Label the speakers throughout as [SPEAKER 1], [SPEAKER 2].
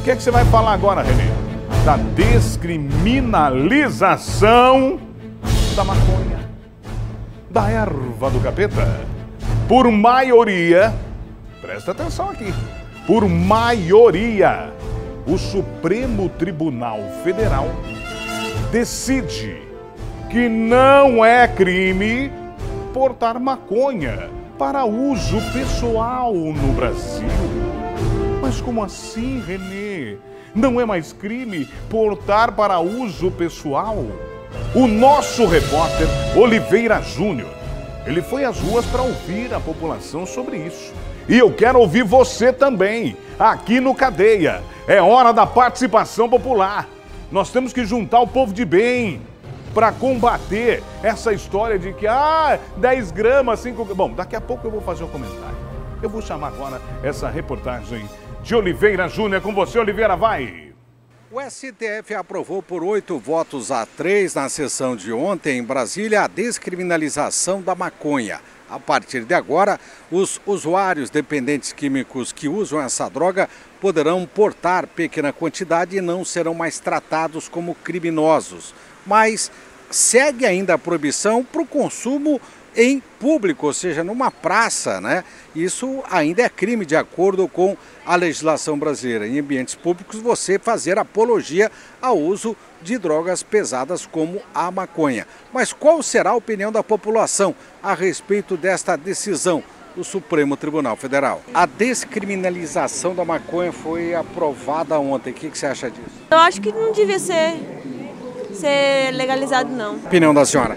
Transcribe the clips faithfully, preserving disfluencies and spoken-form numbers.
[SPEAKER 1] O que é que você vai falar agora, Renê? Da descriminalização da maconha, da erva do capeta. Por maioria, presta atenção aqui, por maioria, o Supremo Tribunal Federal decide que não é crime portar maconha para uso pessoal no Brasil. Mas como assim, Renê? Não é mais crime portar para uso pessoal? O nosso repórter Oliveira Júnior, ele foi às ruas para ouvir a população sobre isso. E eu quero ouvir você também, aqui no Cadeia. É hora da participação popular. Nós temos que juntar o povo de bem para combater essa história de que, ah, dez gramas, cinco gramas... Bom, daqui a pouco eu vou fazer um comentário. Eu vou chamar agora essa reportagem de Oliveira Júnior. Com você, Oliveira, vai!
[SPEAKER 2] O S T F aprovou por oito votos a três na sessão de ontem em Brasília a descriminalização da maconha. A partir de agora, os usuários dependentes químicos que usam essa droga poderão portar pequena quantidade e não serão mais tratados como criminosos. Mas segue ainda a proibição para o consumo em público, ou seja, numa praça, né? Isso ainda é crime de acordo com a legislação brasileira. Em ambientes públicos, você fazer apologia ao uso de drogas pesadas como a maconha. Mas qual será a opinião da população a respeito desta decisão do Supremo Tribunal Federal? A descriminalização da maconha foi aprovada ontem. O que você acha disso?
[SPEAKER 3] Eu acho que não devia ser, ser legalizado, não.
[SPEAKER 2] Opinião da senhora?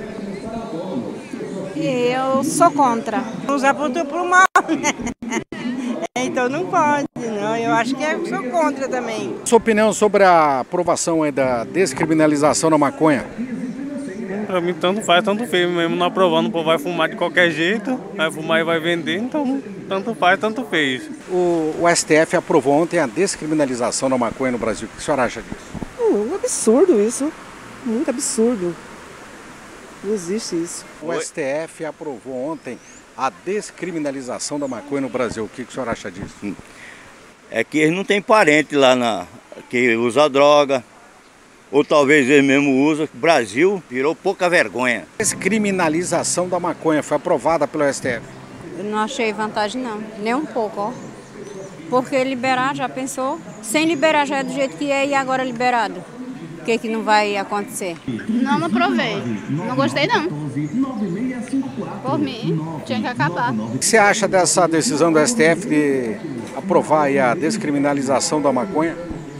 [SPEAKER 4] Eu sou contra. Usar para o mal, né? Então não pode, não. Eu acho que eu sou contra também.
[SPEAKER 2] Sua opinião sobre a aprovação aí da descriminalização da maconha?
[SPEAKER 5] Pra mim tanto faz, tanto fez. Mesmo não aprovando, o povo vai fumar de qualquer jeito, vai fumar e vai vender, então tanto faz, tanto fez.
[SPEAKER 2] O, o S T F aprovou ontem a descriminalização da maconha no Brasil. O que a senhora acha disso?
[SPEAKER 6] Um absurdo isso, muito absurdo. Não existe isso.
[SPEAKER 2] O S T F aprovou ontem a descriminalização da maconha no Brasil. O que a senhora acha disso?
[SPEAKER 7] É que eles não têm parente lá na, que usa droga, ou talvez eles mesmo usam. O Brasil virou pouca vergonha.
[SPEAKER 2] A descriminalização da maconha foi aprovada pelo S T F.
[SPEAKER 4] Eu não achei vantagem não, nem um pouco, ó. Porque liberar, já pensou? Sem liberar já é do jeito que é e agora liberado. O que que não vai acontecer?
[SPEAKER 8] Não, não aprovei. Não gostei, não. Por mim, tinha que acabar.
[SPEAKER 2] O que você acha dessa decisão do S T F de aprovar aí a descriminalização da maconha?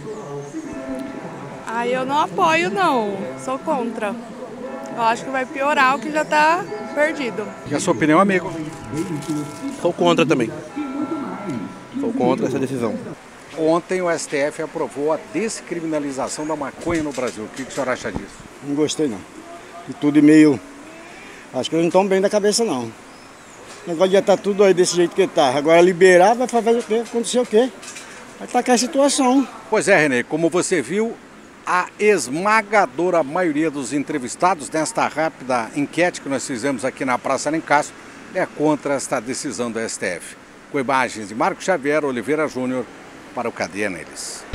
[SPEAKER 9] Ah, eu não apoio, não. Sou contra. Eu acho que vai piorar o que já está perdido.
[SPEAKER 2] E a sua opinião, amigo?
[SPEAKER 10] Sou contra também. Sou contra essa decisão.
[SPEAKER 2] Ontem o S T F aprovou a descriminalização da maconha no Brasil. O que a senhora acha disso?
[SPEAKER 10] Não gostei não. E tudo meio... Acho que eles não estão bem da cabeça não. O negócio de estar tudo aí desse jeito que está. Agora liberar vai fazer o quê? Acontecer o quê? Vai tacar a situação.
[SPEAKER 2] Pois é, Renê, como você viu, a esmagadora maioria dos entrevistados nesta rápida enquete que nós fizemos aqui na Praça Alencastro é contra esta decisão do S T F. Com imagens de Marco Xavier, Oliveira Júnior, para o Cadeia Neles.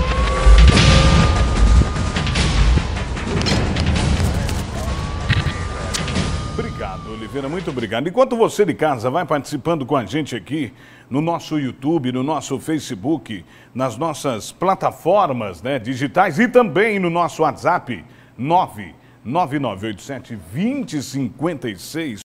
[SPEAKER 1] Obrigado, Oliveira, muito obrigado. Enquanto você de casa vai participando com a gente aqui no nosso YouTube, no nosso Facebook, nas nossas plataformas, né, digitais e também no nosso WhatsApp nove nove nove oito sete, dois zero cinco seis.